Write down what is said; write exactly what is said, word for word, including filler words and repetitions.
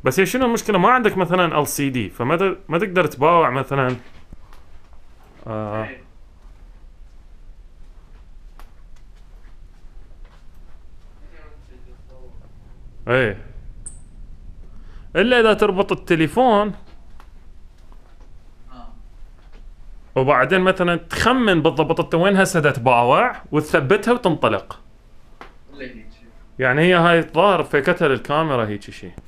بس هي شنو المشكله؟ ما عندك مثلا ال سي دي، فما ت- ما تقدر تباوع مثلا. آه ايه، الا اذا تربط التليفون اه وبعدين مثلا تخمن بالضبط انت وين هسه دا تباوع وتثبتها وتنطلق. ولا هيك. يعني هي هاي الظاهر فيكتها للكاميرا هيك شيء.